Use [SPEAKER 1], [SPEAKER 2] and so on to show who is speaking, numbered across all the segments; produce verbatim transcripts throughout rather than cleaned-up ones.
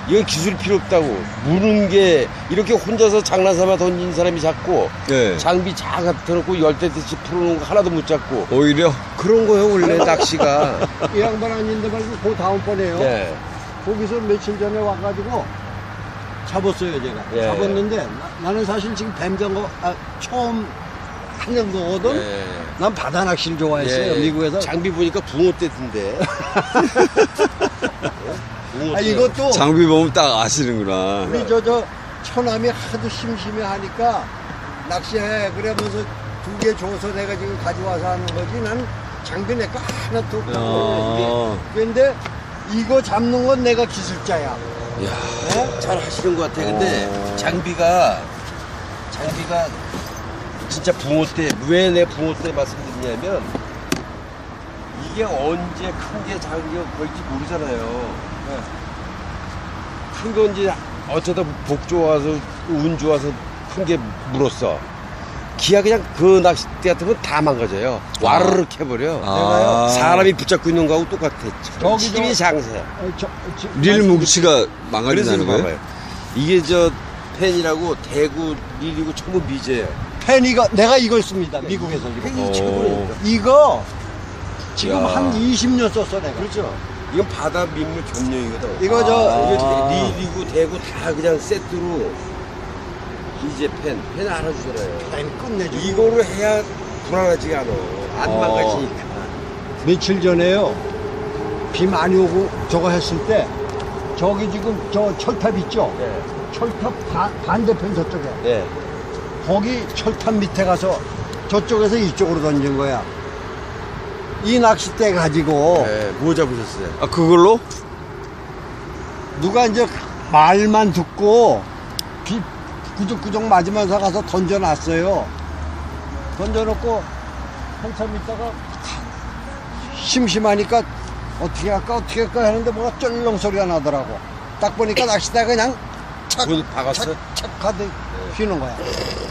[SPEAKER 1] 이건 기술이 필요 없다고. 무는 게 이렇게 혼자서 장난삼아 던진 사람이 잡고
[SPEAKER 2] 예.
[SPEAKER 1] 장비 잘 갖다 놓고 열대듯이 풀어놓은 거 하나도 못 잡고
[SPEAKER 2] 오히려
[SPEAKER 1] 그런 거예요 원래 낚시가.
[SPEAKER 3] 이 양반 아닌데 말고 그 다음번에요.
[SPEAKER 1] 네.
[SPEAKER 3] 거기서 며칠 전에 와가지고 잡았어요 제가.
[SPEAKER 1] 예.
[SPEAKER 3] 잡았는데 나, 나는 사실 지금 뱀장어 아, 처음 하는 거거든.
[SPEAKER 1] 네.
[SPEAKER 3] 난 바다 낚시를 좋아했어요.
[SPEAKER 1] 예.
[SPEAKER 3] 미국에서.
[SPEAKER 1] 장비 보니까 붕어 떼던데.
[SPEAKER 3] 아 이것도
[SPEAKER 2] 장비 보면 딱 아시는구나.
[SPEAKER 3] 우리 저 저 처남이 하도 심심해 하니까 낚시해 그러면서 두 개 줘서 내가 지금 가져와서 하는 거지. 난 장비 내 거 하나도 없다고.
[SPEAKER 2] 아.
[SPEAKER 3] 그런데 이거 잡는 건 내가 기술자야.
[SPEAKER 1] 야,
[SPEAKER 3] 네?
[SPEAKER 1] 잘 하시는 것 같아. 근데
[SPEAKER 2] 어.
[SPEAKER 1] 장비가 장비가 진짜 붕어 때 왜 내 붕어 때 말씀드리냐면 이게 언제 큰 게 작은 게 뭘지 모르잖아요. 큰 건지 어쩌다 복 좋아서 운 좋아서 큰 게 물었어. 기아 그냥 그 낚싯대 같은 건 다 망가져요. 와르르 해버려.
[SPEAKER 2] 아.
[SPEAKER 1] 사람이 붙잡고 있는 거하고 똑같아.
[SPEAKER 3] 저기
[SPEAKER 1] 힘이
[SPEAKER 3] 저-
[SPEAKER 1] 장세.
[SPEAKER 3] 어, 저, 저,
[SPEAKER 2] 릴 뭉치가
[SPEAKER 1] 그래서
[SPEAKER 2] 망가진다는
[SPEAKER 1] 이거
[SPEAKER 2] 거예요?
[SPEAKER 1] 봐봐요. 이게 저 펜이라고 대구 릴이고 전부 미제예요.
[SPEAKER 3] 펜이가 내가 이걸 씁니다. 미국에서 이거.
[SPEAKER 1] 펜이
[SPEAKER 2] 어.
[SPEAKER 1] 최고라니까.
[SPEAKER 3] 이거 지금
[SPEAKER 2] 야.
[SPEAKER 3] 한 이십 년 썼어 내가.
[SPEAKER 1] 그렇죠. 이건 바다 민물 겸용이거든.
[SPEAKER 3] 이거 저
[SPEAKER 2] 아.
[SPEAKER 1] 이게 릴이고 대구 다 그냥 세트로 이제 펜, 펜 알아주잖아요.
[SPEAKER 3] 펜 끝내주고.
[SPEAKER 1] 이거로 해야 불안하지가 않아. 안
[SPEAKER 2] 어.
[SPEAKER 1] 망가지니까.
[SPEAKER 3] 며칠 전에요. 비 많이 오고 저거 했을 때 저기 지금 저 철탑 있죠?
[SPEAKER 1] 네.
[SPEAKER 3] 철탑 바, 반대편 저쪽에.
[SPEAKER 1] 네.
[SPEAKER 3] 거기 철탑 밑에 가서 저쪽에서 이쪽으로 던진 거야. 이 낚싯대 가지고
[SPEAKER 1] 네. 뭐 잡으셨어요?
[SPEAKER 2] 아, 그걸로?
[SPEAKER 3] 누가 이제 말만 듣고 비 구적구적 맞으면서 가서 던져놨어요. 던져놓고 한참 있다가 심심하니까 어떻게 할까 어떻게 할까 하는데 뭐가 쩔렁 소리가 나더라고. 딱 보니까 낚싯대가 그냥 착,
[SPEAKER 1] 돈 박았어?
[SPEAKER 3] 착, 착 하듯 휘는 거야.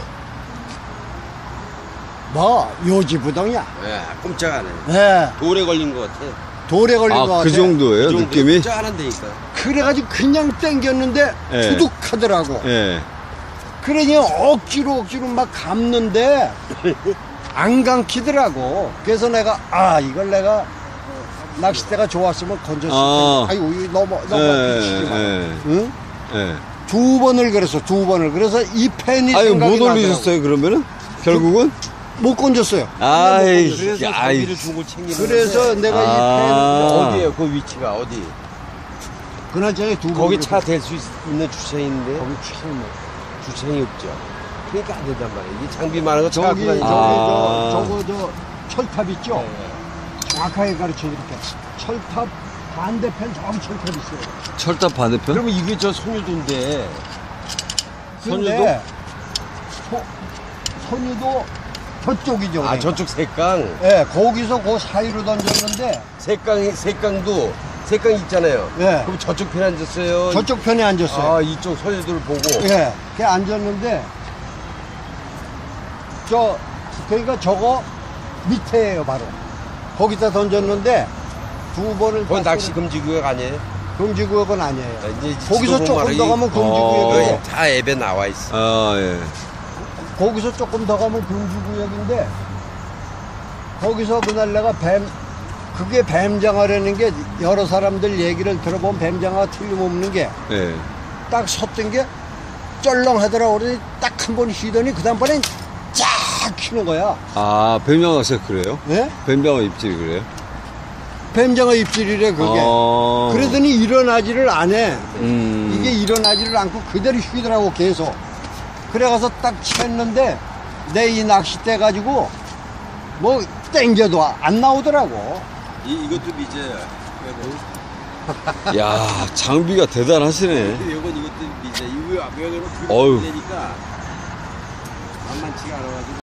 [SPEAKER 3] 뭐 요지부동이야.
[SPEAKER 1] 네. 꼼짝 안 해.
[SPEAKER 3] 네,
[SPEAKER 1] 돌에 걸린 것 같아.
[SPEAKER 3] 돌에 걸린 거
[SPEAKER 2] 아,
[SPEAKER 3] 같아.
[SPEAKER 2] 그 정도예요,
[SPEAKER 1] 그 정도
[SPEAKER 2] 느낌이?
[SPEAKER 1] 꼼짝 안 한다니까.
[SPEAKER 3] 그래가지고 그냥 땡겼는데
[SPEAKER 2] 예.
[SPEAKER 3] 두둑하더라고.
[SPEAKER 2] 예.
[SPEAKER 3] 그러니 억지로 억지로 막 감는데 안 감기더라고. 그래서 내가 아 이걸 내가 낚싯대가 좋았으면 건졌을
[SPEAKER 2] 아.
[SPEAKER 3] 텐데 아유 이거 넘어 넘어
[SPEAKER 2] 예,
[SPEAKER 3] 미치지 마.
[SPEAKER 2] 예.
[SPEAKER 3] 응?
[SPEAKER 2] 예.
[SPEAKER 3] 두 번을 그랬어 두 번을. 그래서 이 펜이
[SPEAKER 2] 아유,
[SPEAKER 3] 생각이
[SPEAKER 2] 못
[SPEAKER 3] 나더라고.
[SPEAKER 2] 올리셨어요, 그러면은? 결국은?
[SPEAKER 3] 못 건졌어요.
[SPEAKER 2] 아이,
[SPEAKER 1] 그래서
[SPEAKER 2] 아이.
[SPEAKER 1] 장비를 주고 챙기는
[SPEAKER 3] 그래서
[SPEAKER 1] 건데.
[SPEAKER 3] 내가
[SPEAKER 2] 아.
[SPEAKER 3] 이 펜
[SPEAKER 1] 어디에요? 그 위치가 어디?
[SPEAKER 3] 그나저나 두 번.
[SPEAKER 1] 거기 차 댈 수 있는 주차장이 있는데
[SPEAKER 3] 거기 참
[SPEAKER 1] 주차장이 없죠. 그러니까 안 된단 말이에요. 이게 장비 많은 거
[SPEAKER 3] 저기
[SPEAKER 1] 차고
[SPEAKER 3] 저기
[SPEAKER 1] 다니죠.
[SPEAKER 2] 아.
[SPEAKER 3] 저 저거 저 철탑 있죠.
[SPEAKER 1] 네.
[SPEAKER 3] 정확하게 가르쳐 드릴게. 철탑 반대편 저기 철탑 있어요.
[SPEAKER 2] 철탑 반대편?
[SPEAKER 1] 그러면 이게 저 선유도인데
[SPEAKER 3] 근데 소, 선유도 저쪽이죠.
[SPEAKER 1] 아
[SPEAKER 3] 그러니까.
[SPEAKER 1] 저쪽 색강
[SPEAKER 3] 예, 거기서 그 사이로 던졌는데
[SPEAKER 1] 색강 색강도 색강 있잖아요.
[SPEAKER 3] 예,
[SPEAKER 1] 그럼 저쪽 편에 앉았어요.
[SPEAKER 3] 저쪽 편에 앉았어요.
[SPEAKER 1] 아 이쪽 선유도를 보고.
[SPEAKER 3] 예, 걔 앉았는데 저 그러니까 저거 밑에예요 바로. 거기다 던졌는데 두 번을
[SPEAKER 1] 그건
[SPEAKER 3] 딱
[SPEAKER 1] 낚시 금지 구역 아니에요?
[SPEAKER 3] 금지구역은 아니에요.
[SPEAKER 1] 아, 이제
[SPEAKER 3] 거기서
[SPEAKER 1] 지도로
[SPEAKER 3] 조금
[SPEAKER 1] 말하기-
[SPEAKER 3] 더 가면 금지구역이에요.
[SPEAKER 2] 어.
[SPEAKER 1] 다 앱에 나와 있어.
[SPEAKER 2] 아, 예.
[SPEAKER 3] 거기서 조금 더 가면 금지구역인데 거기서 그날 내가 뱀 그게 뱀장어라는 게 여러 사람들 얘기를 들어보면 뱀장어가 틀림없는 게
[SPEAKER 2] 예.
[SPEAKER 3] 딱 섰던 게 쩔렁하더라고. 그러니 딱 한 번 휘더니 그 다음번엔 쫙 휘는 거야.
[SPEAKER 2] 아, 뱀장어가 그래요?
[SPEAKER 3] 예?
[SPEAKER 2] 뱀장어 입질이 그래요?
[SPEAKER 3] 뱀장어 입질이래 그게.
[SPEAKER 2] 어.
[SPEAKER 3] 그러더니 일어나지를 안 해.
[SPEAKER 2] 음.
[SPEAKER 3] 이게 일어나지를 않고 그대로 휘더라고 계속. 그래가서 딱 챘는데 내 이 낚싯대 가지고 뭐 땡겨도 안 나오더라고.
[SPEAKER 1] 이 이것도 미제야.
[SPEAKER 2] 야, 장비가 대단하시네.
[SPEAKER 1] 이건 이것도 미제. 이거 외곽으로
[SPEAKER 2] 어휴.
[SPEAKER 1] 되니까 만만치가 않아가지고.